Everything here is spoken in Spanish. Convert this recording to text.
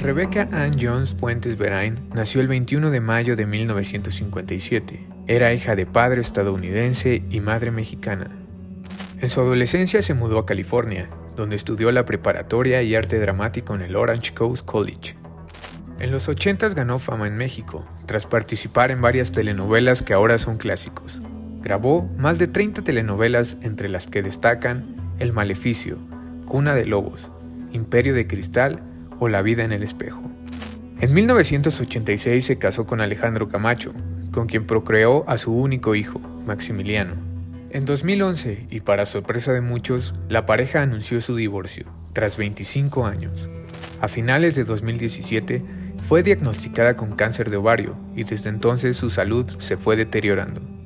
Rebecca Ann Jones Fuentes Verain nació el 21 de mayo de 1957. Era hija de padre estadounidense y madre mexicana. En su adolescencia se mudó a California, donde estudió la preparatoria y arte dramático en el Orange Coast College. En los 80s ganó fama en México, tras participar en varias telenovelas que ahora son clásicos. Grabó más de 30 telenovelas, entre las que destacan El Maleficio, Cuna de Lobos, Imperio de Cristal o La vida en el espejo. En 1986 se casó con Alejandro Camacho, con quien procreó a su único hijo, Maximiliano. En 2011, y para sorpresa de muchos, la pareja anunció su divorcio, tras 25 años. A finales de 2017, fue diagnosticada con cáncer de ovario y desde entonces su salud se fue deteriorando.